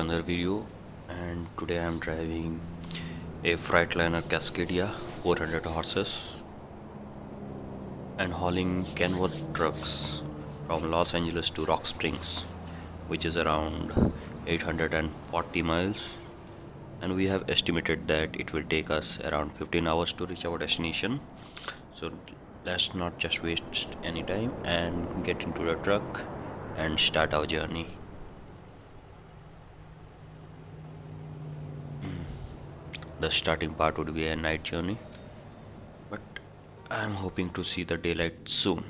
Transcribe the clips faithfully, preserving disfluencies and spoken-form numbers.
another video, and today I am driving a Freightliner Cascadia four hundred horses and hauling canvas trucks from Los Angeles to Rock Springs, which is around eight hundred forty miles, and we have estimated that it will take us around fifteen hours to reach our destination. So let's not just waste any time and get into the truck and start our journey. The starting part would be a night journey, but I am hoping to see the daylight soon.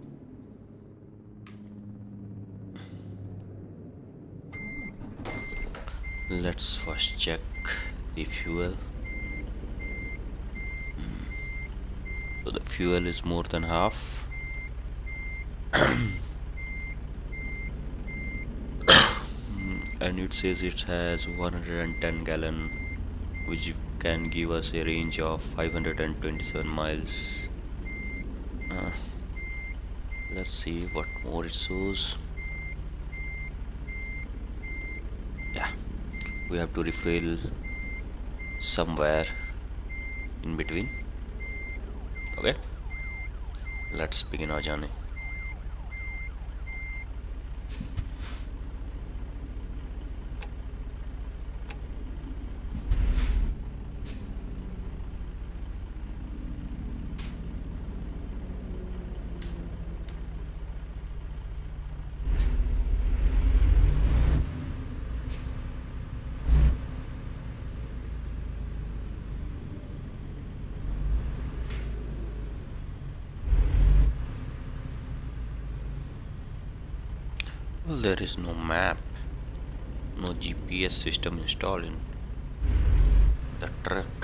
Let's first check the fuel. So the fuel is more than half. And it says it has one hundred ten gallon, which can give us a range of five hundred twenty-seven miles. Uh, let's see what more it shows. Yeah, we have to refill somewhere in between. Okay, let's begin our journey. Well, there is no map, no G P S system installed in the truck.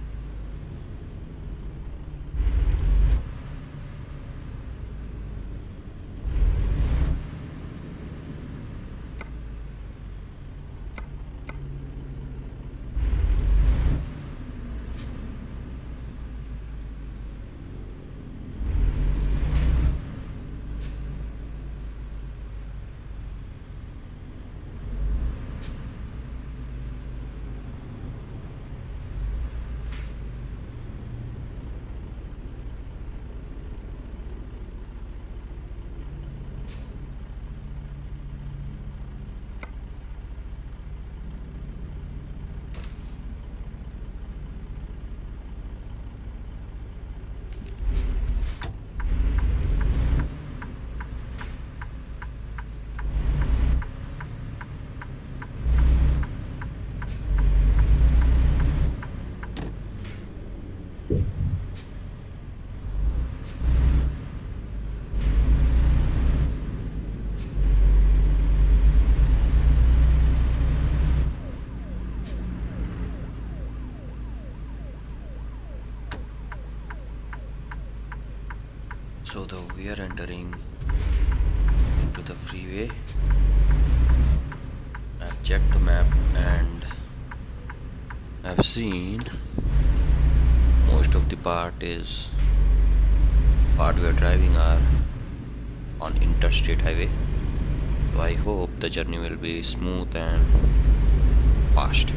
So the we are entering into the freeway. I've checked the map and I've seen most of the part is part we are driving are on interstate highway. So I hope the journey will be smooth and fast.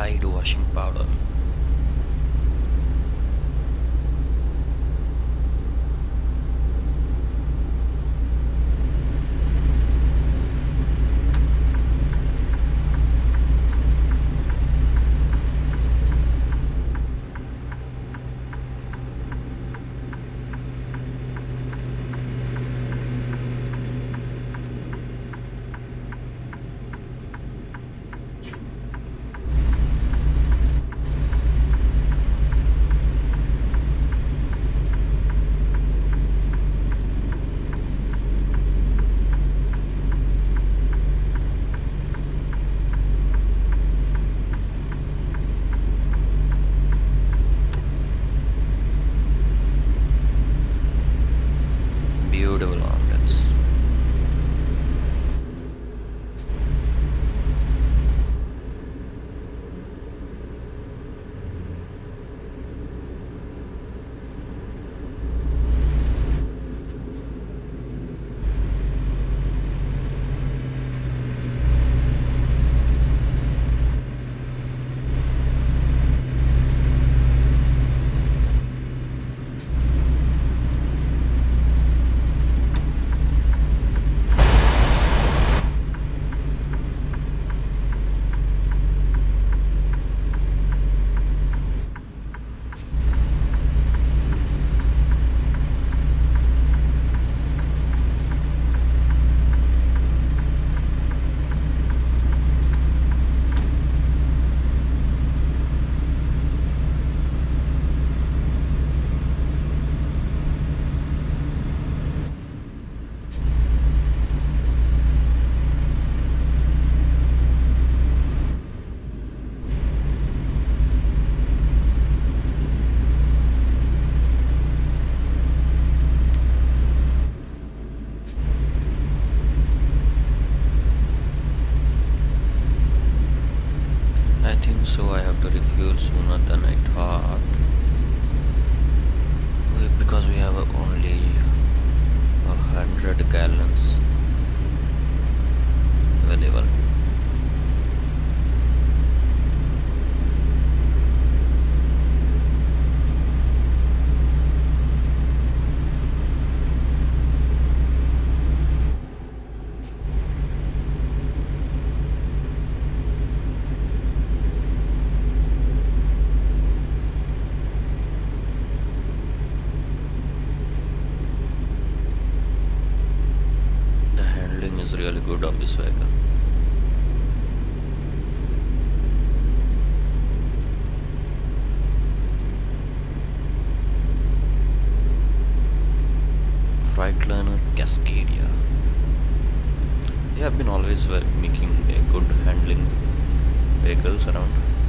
applied washing powder. Beautiful mountains. I think so. I have to refuel sooner than I thought. We- Because we have only a hundred gallons available. The handling is really good of this vehicle. Freightliner Cascadia. They have been always well making a good handling vehicles around.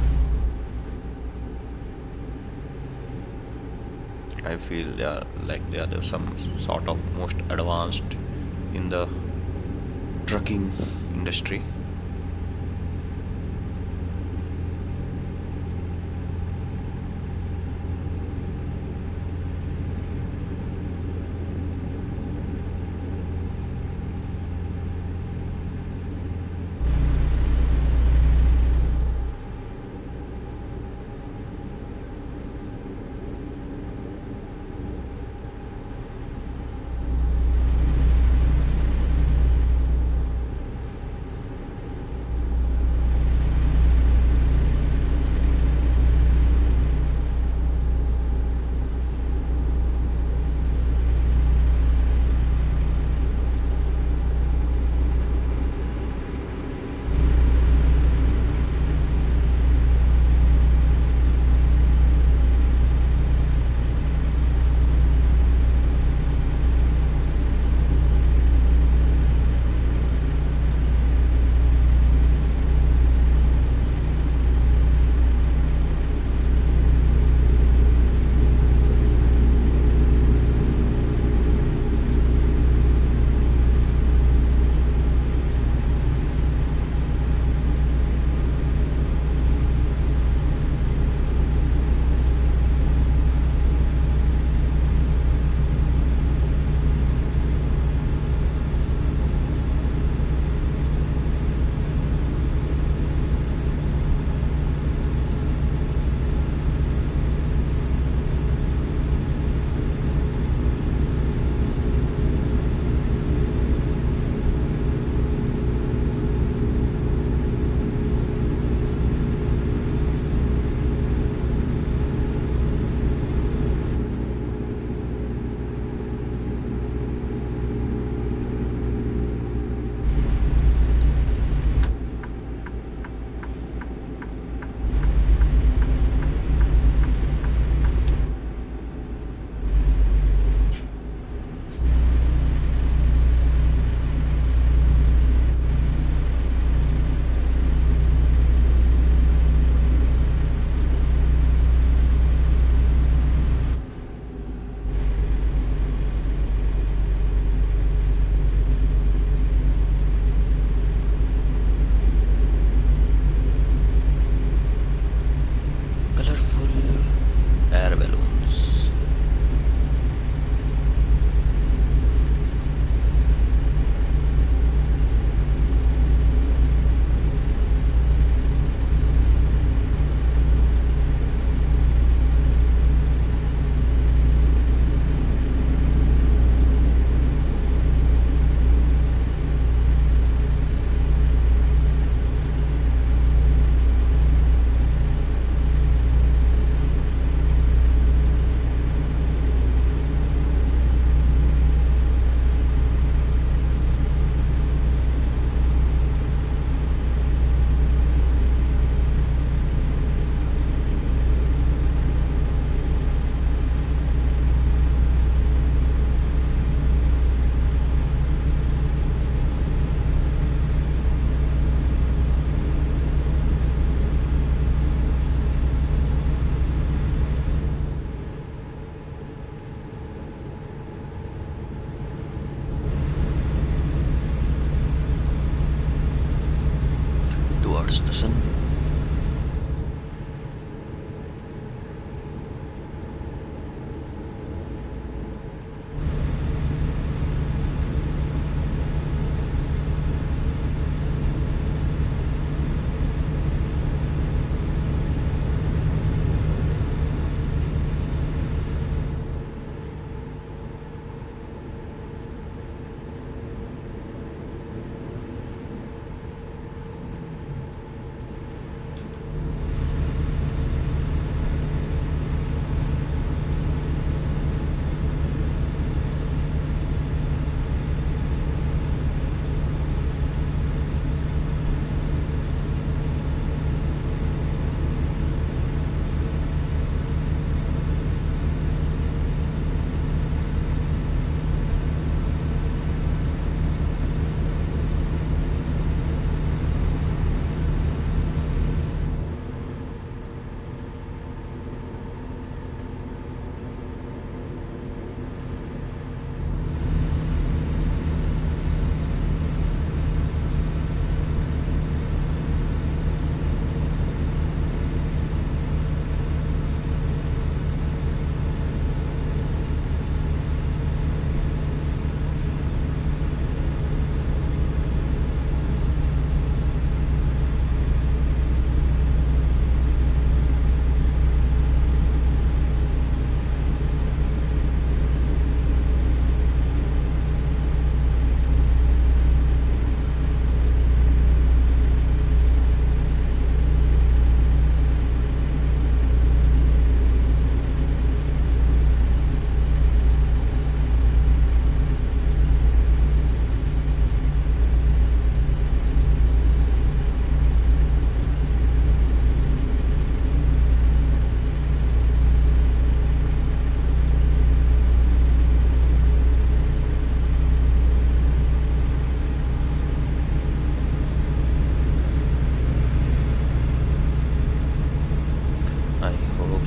I feel they are like they are the some sort of most advanced in the trucking industry.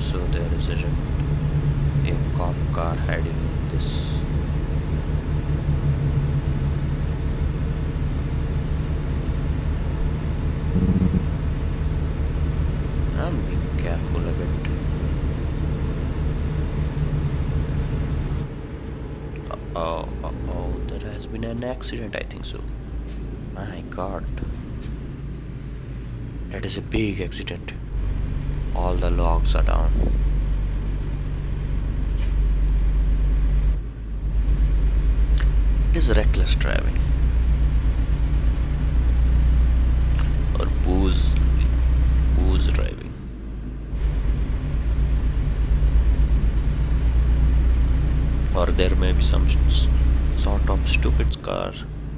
so there isn't a cop car hiding in this. I'm being careful a bit. Oh, oh, oh, there has been an accident, I think so. My god. That is a big accident. All the logs are down. It is reckless driving. Or booze, booze driving. Or there may be some sort of stupid car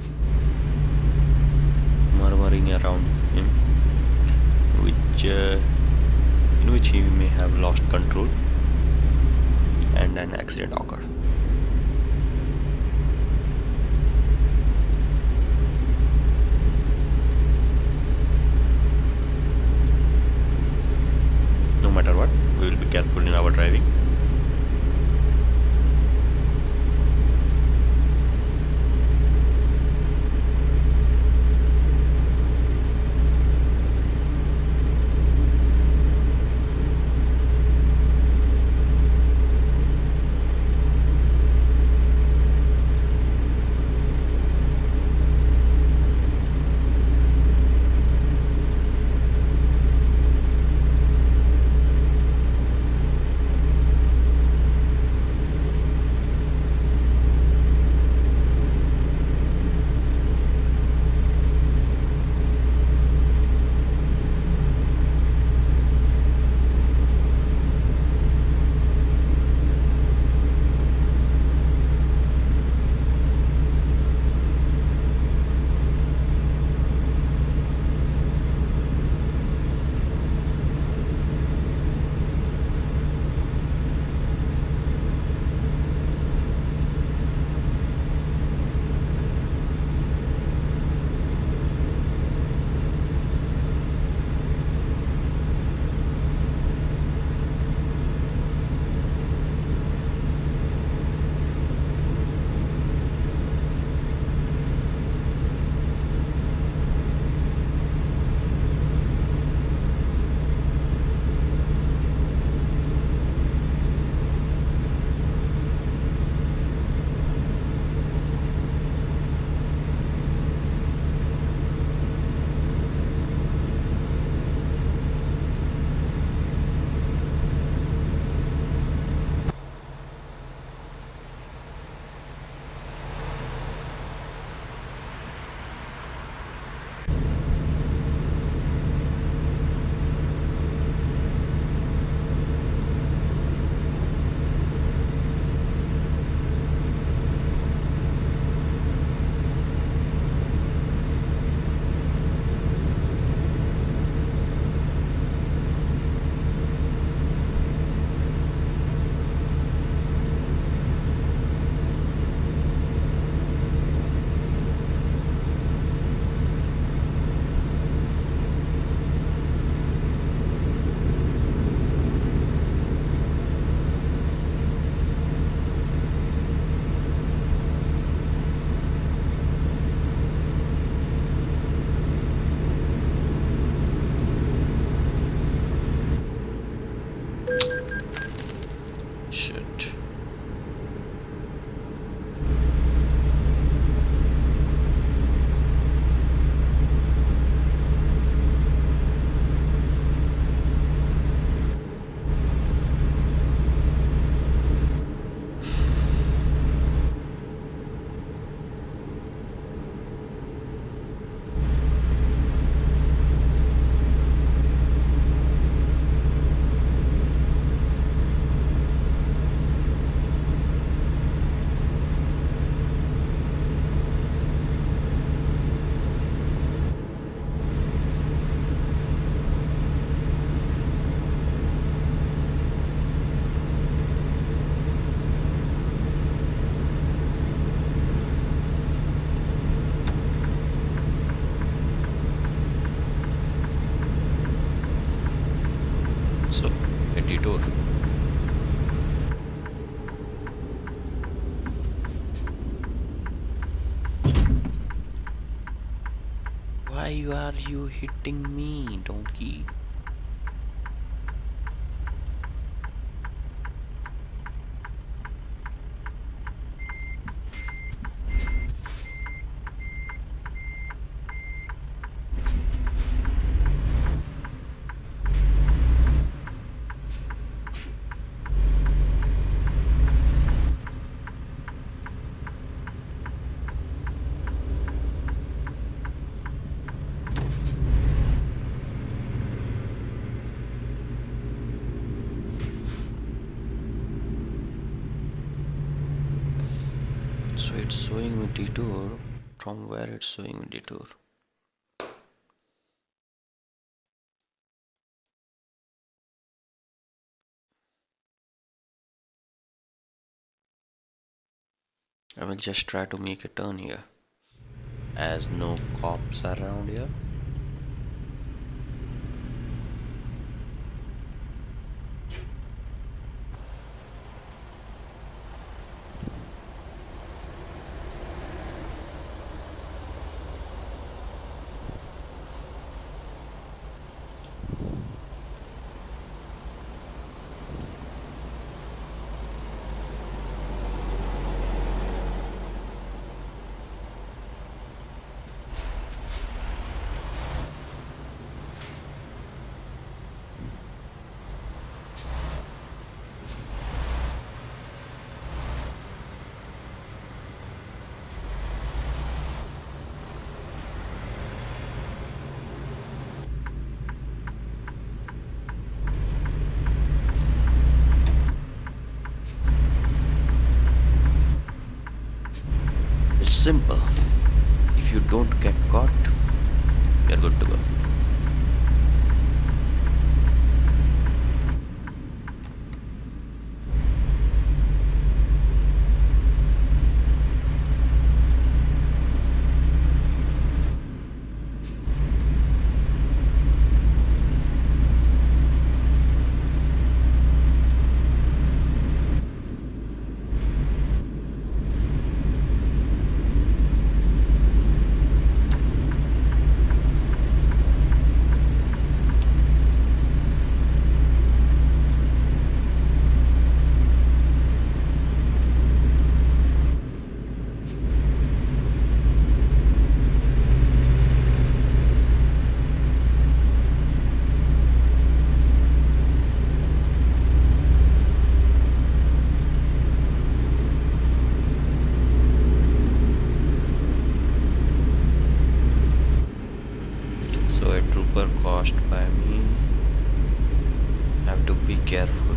murmuring around him, which uh, in which he may have lost control and an accident occurred. No matter what, we will be careful in our driving. A detour. Why are you hitting me, donkey? So it's showing me detour. From where it's showing me detour? I will just try to make a turn here, as no cops are around here. It's simple. If you don't get caught, you're good to go. So a trooper crossed by me. Have to be careful.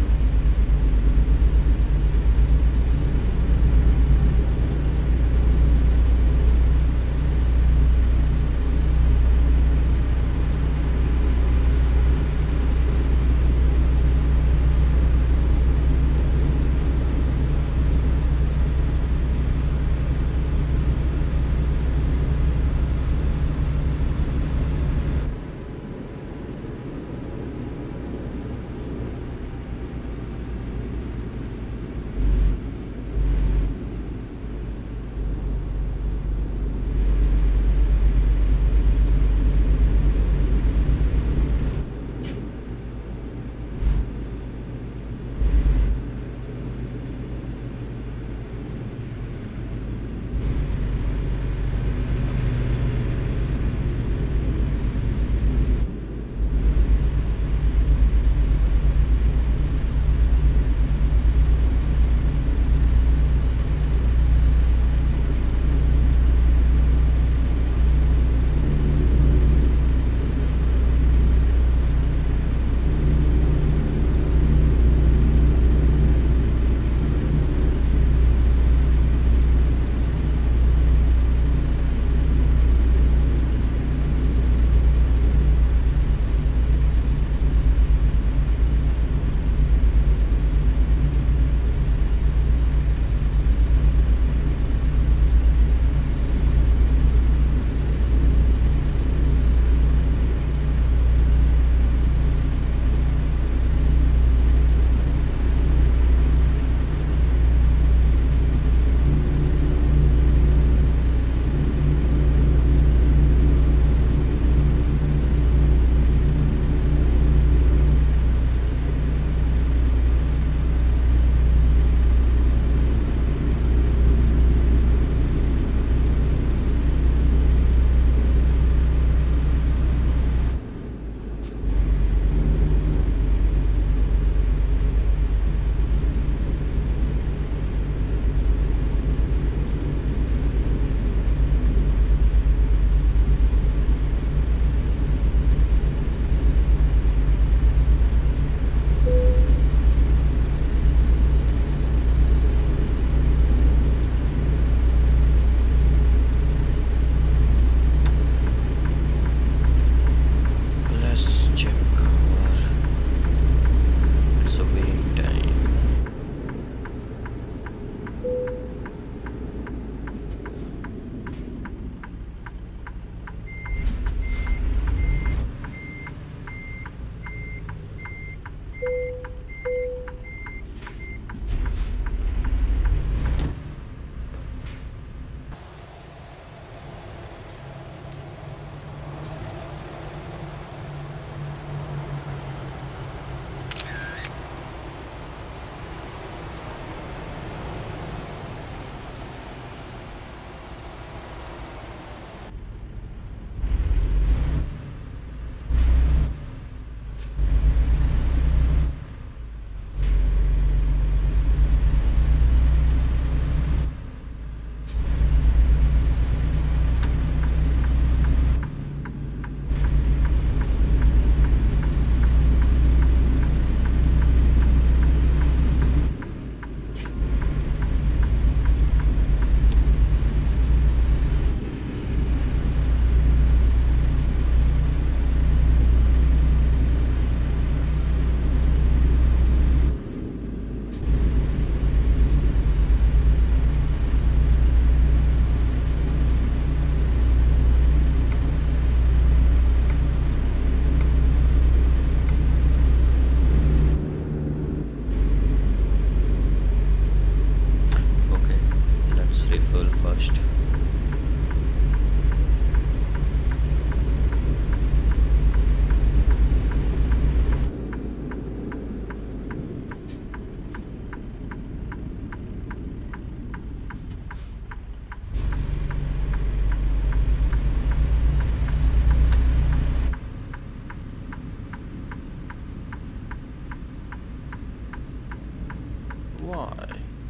Why?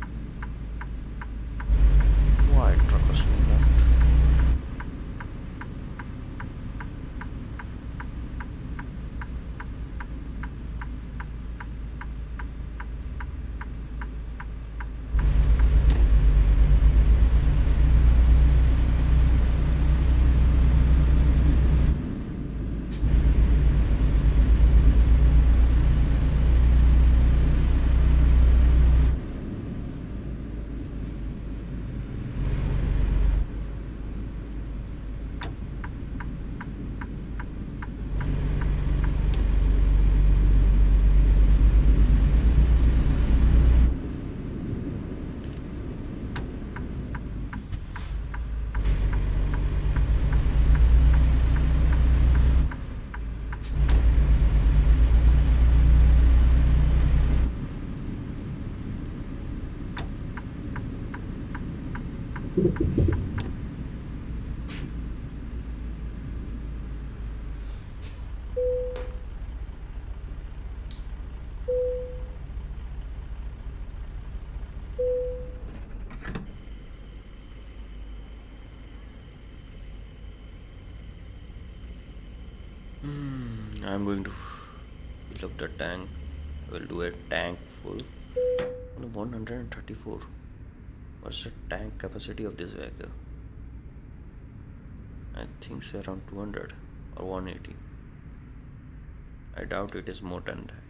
Why truckers go left? I'm going to fill up the tank. We'll do a tank full. Only one hundred thirty-four. What's the tank capacity of this vehicle? I think it's around two hundred or one eighty. I doubt it is more than that.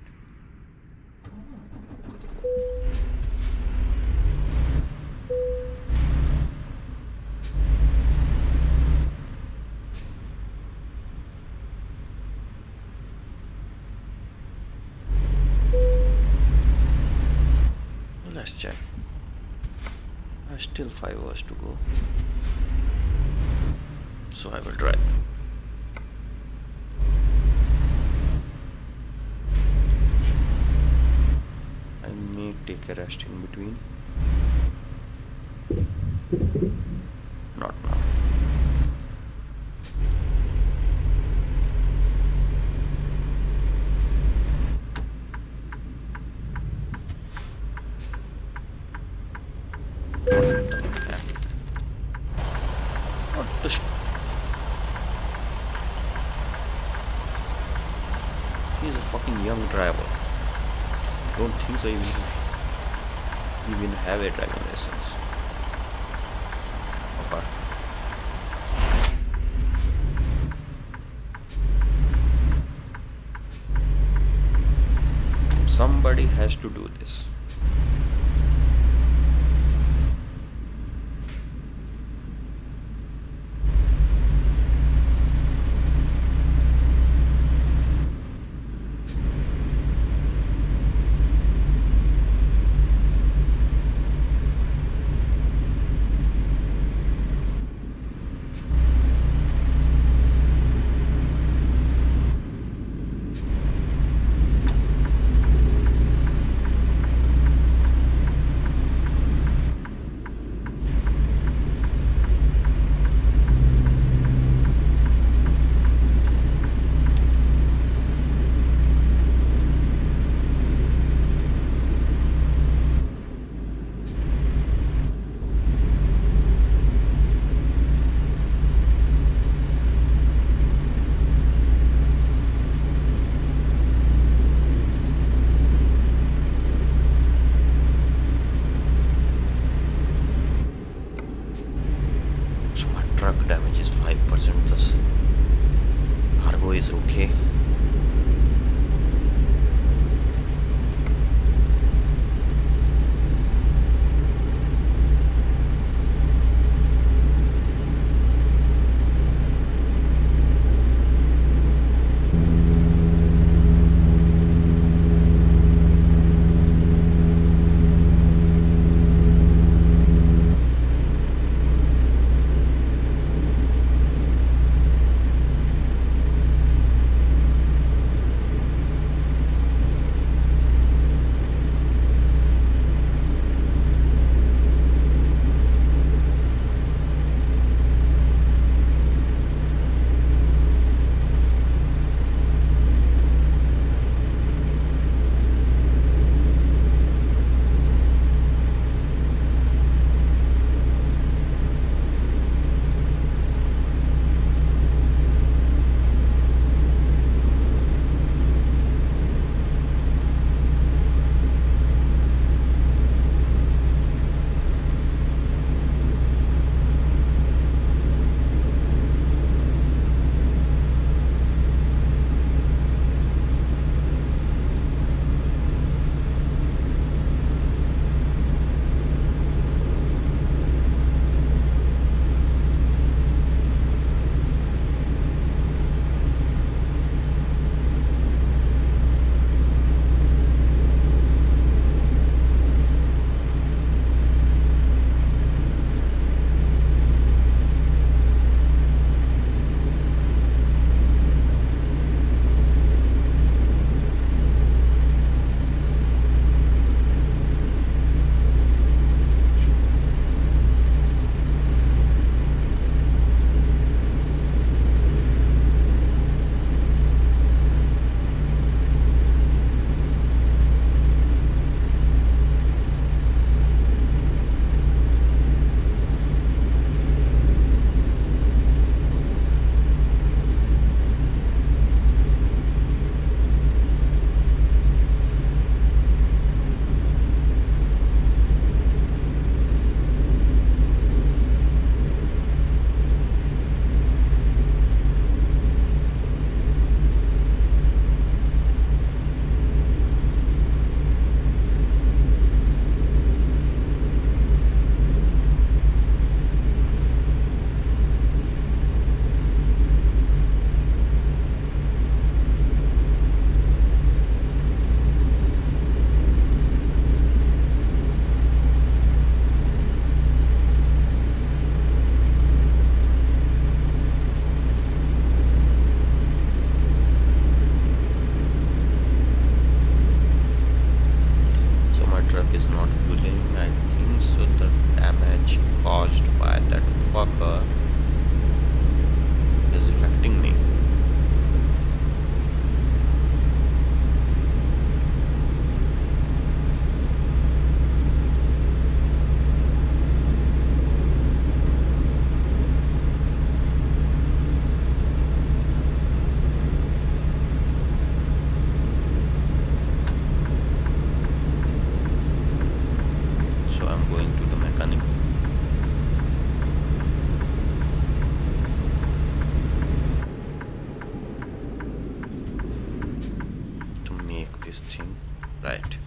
Let's check. I still five hours to go, so I will drive. I may take a rest in between. Not now. What the sh- He's a fucking young driver. Don't think so even even have a driving license. Okay. Somebody has to do this. is not pulling. I think so the damage caused by that fucker is affecting me. So I'm going to the mechanic. To make this thing right.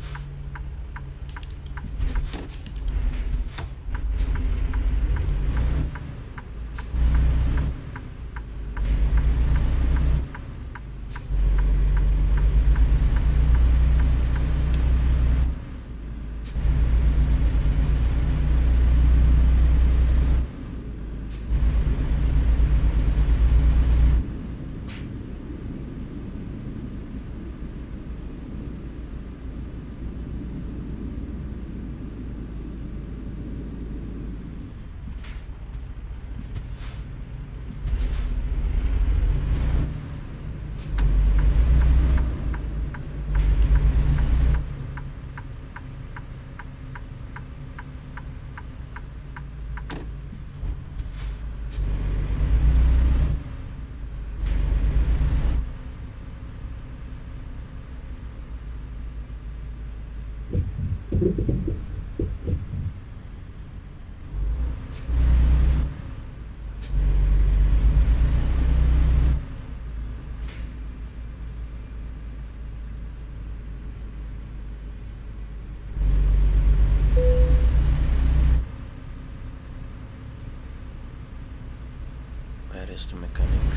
Where is the mechanic?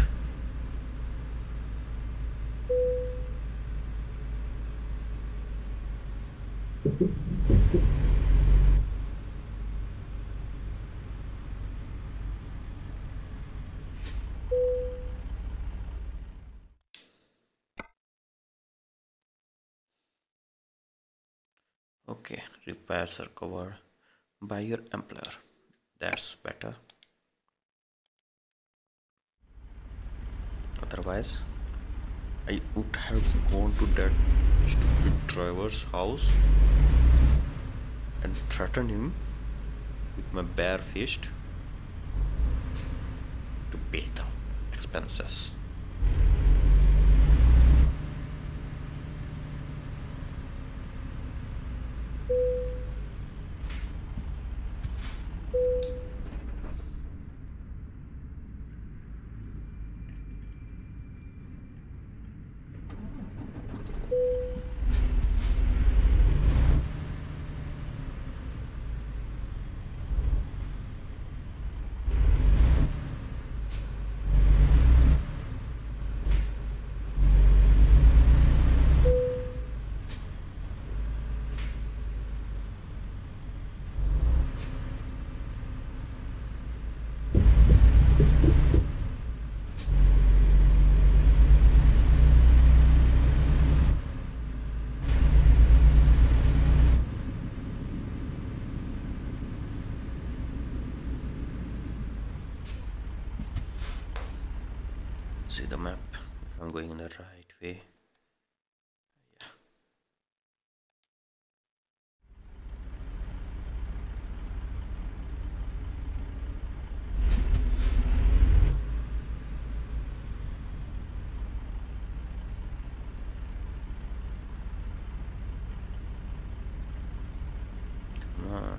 Okay, repairs are covered by your employer. That's better. Otherwise, I would have gone to that stupid driver's house and threatened him with my bare fist to pay the expenses. See the map if I'm going in the right way. Yeah. Come on.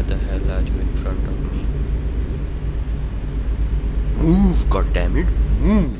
the hell are you in front of me? Move, god damn it, move!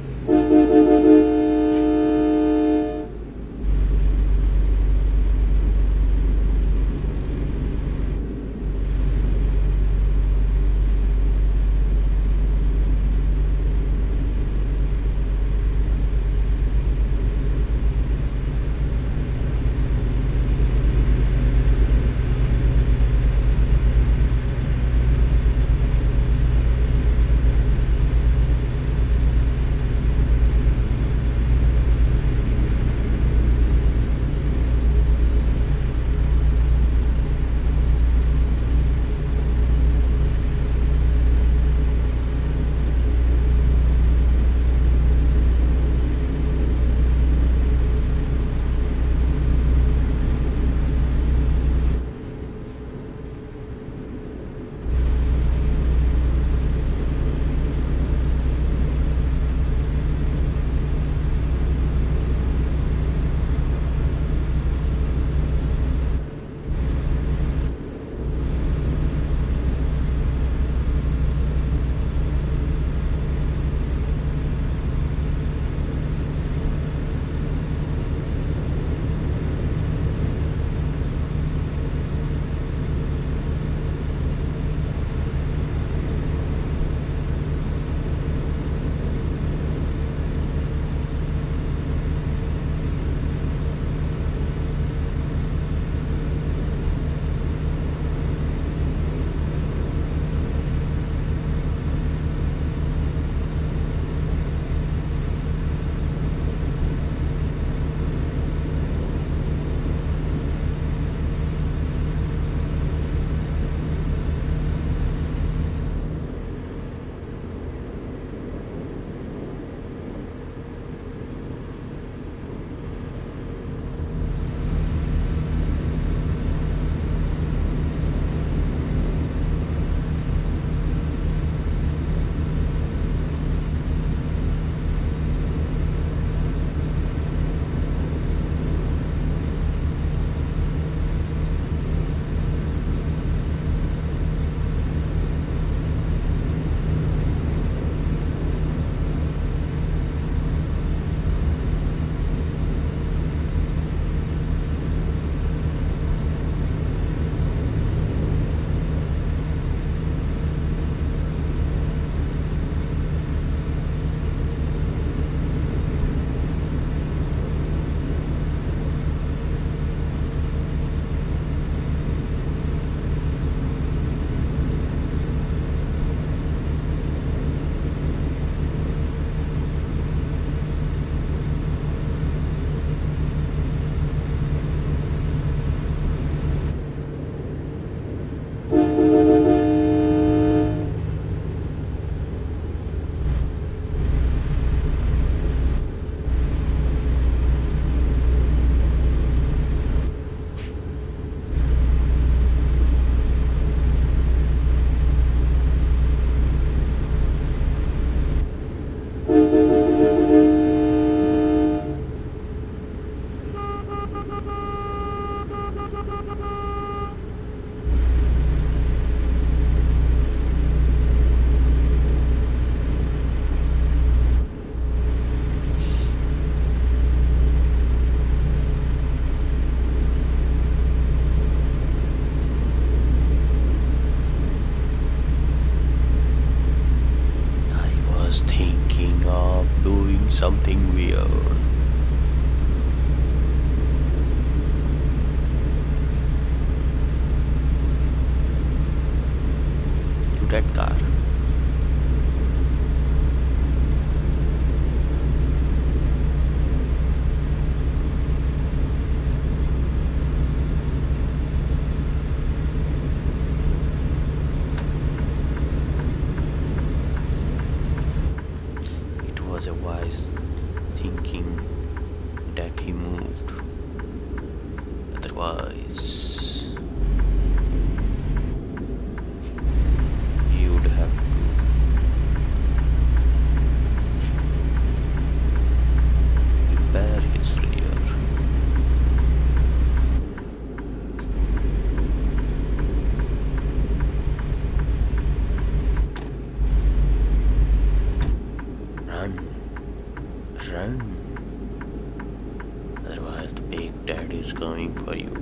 Something weird. To that car. It was a wise thinking that he moved. Otherwise, you'd have to repair his rear. is coming for you.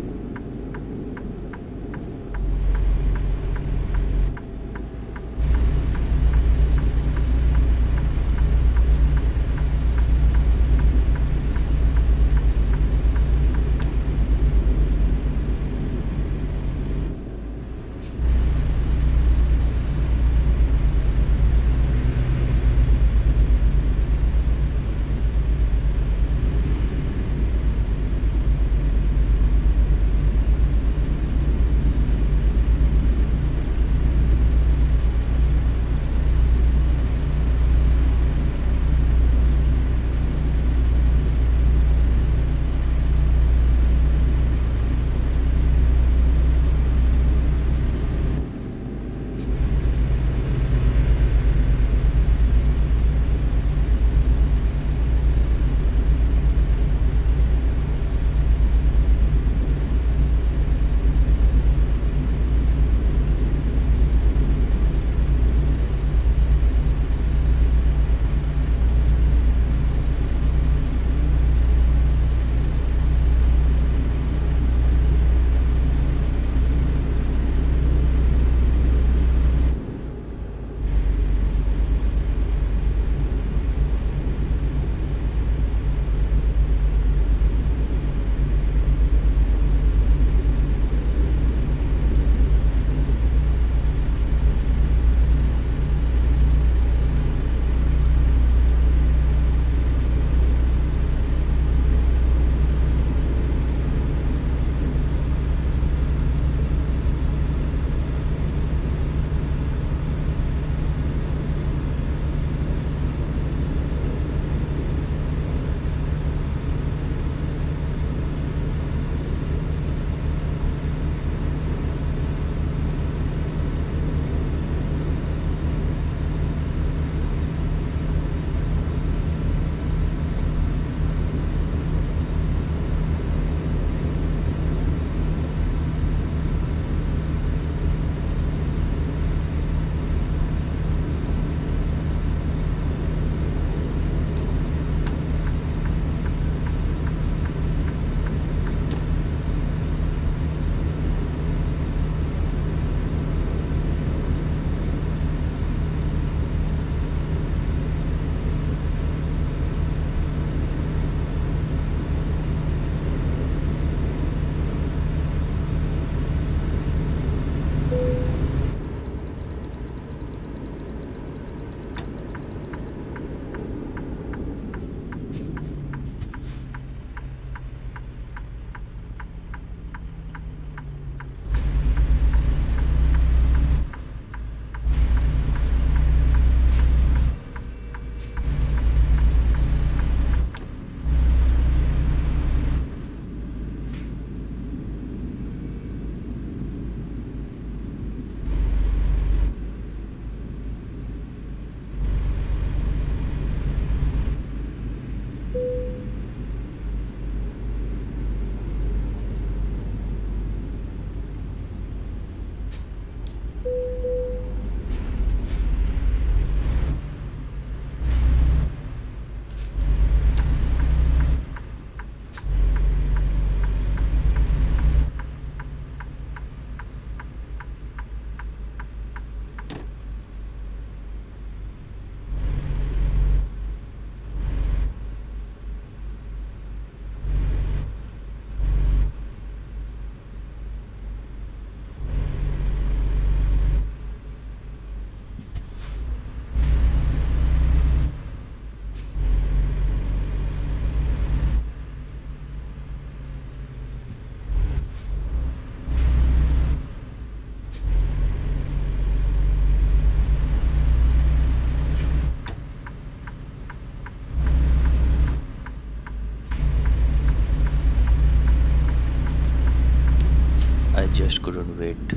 just couldn't wait for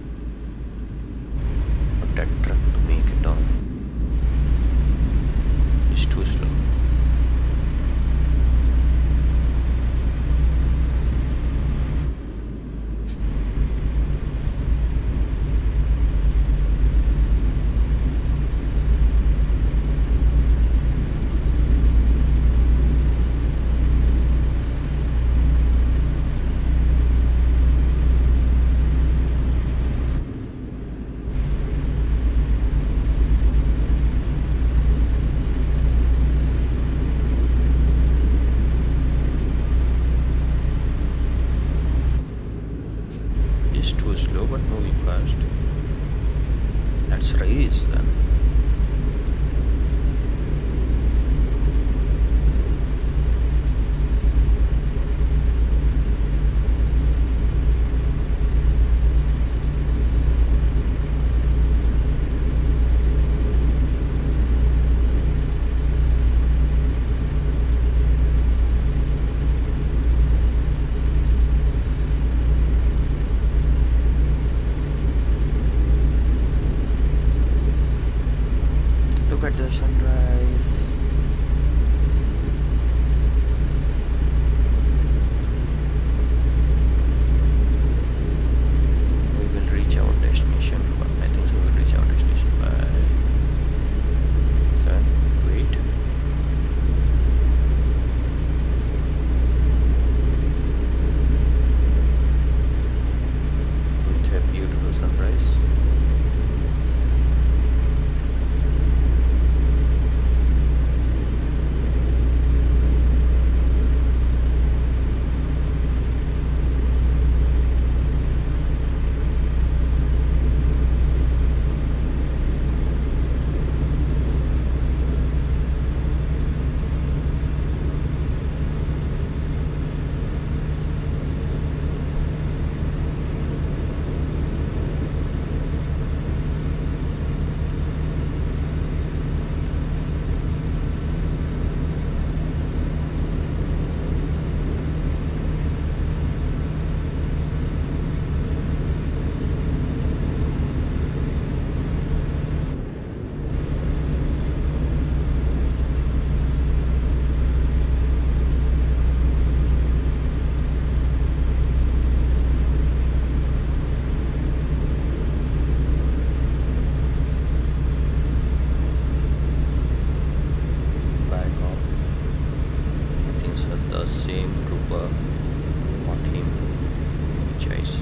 that truck to make it on. It's too slow.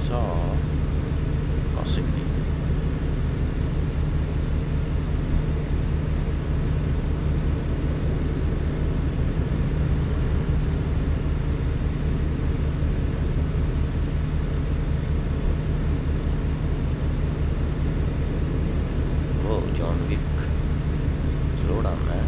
saw crossing me. Whoa, John Wick. Slow down, man.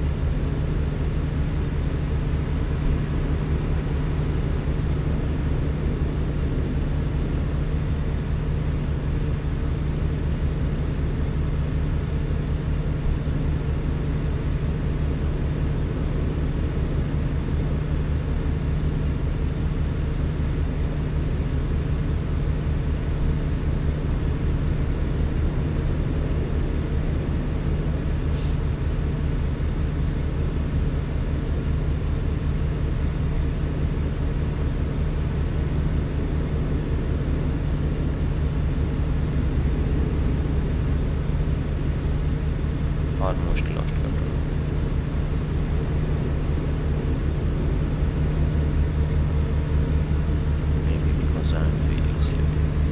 Almost lost control. Maybe because I'm feeling sleepy.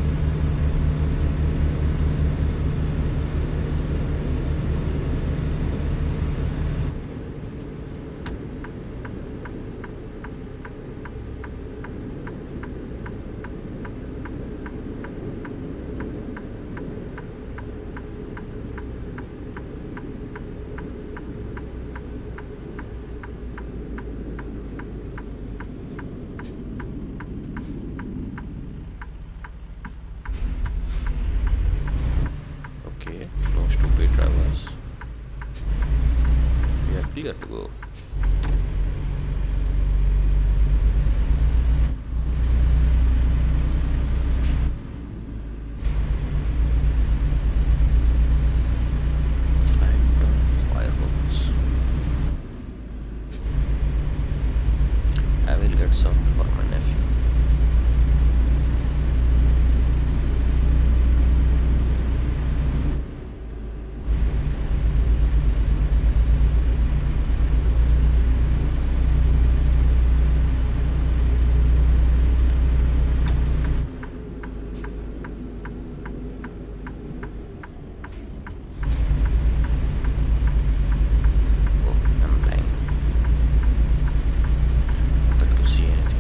Okay, no stupid drivers. We are clear to go. Phantom fireworks. I will get some for my nephew. Oh, I'm blind. I'm able to see anything.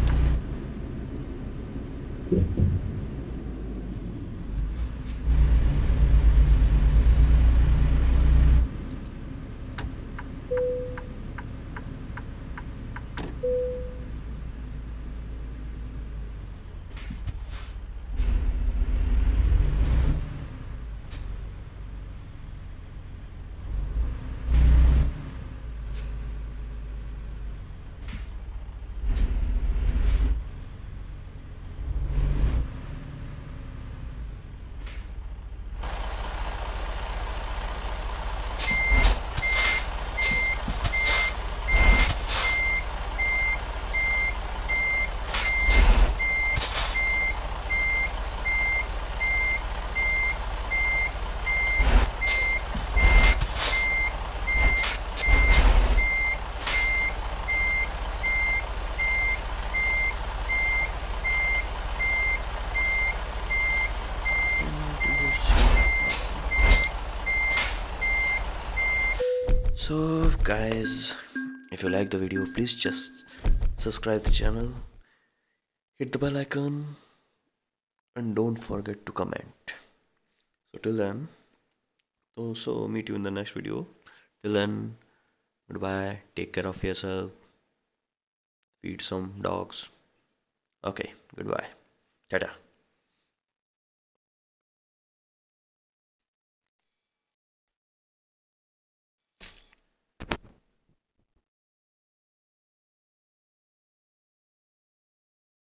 So guys, if you like the video, please just subscribe the channel, hit the bell icon, and don't forget to comment. So till then, also meet you in the next video. Till then, goodbye, take care of yourself, feed some dogs. Okay, goodbye, ta-ta.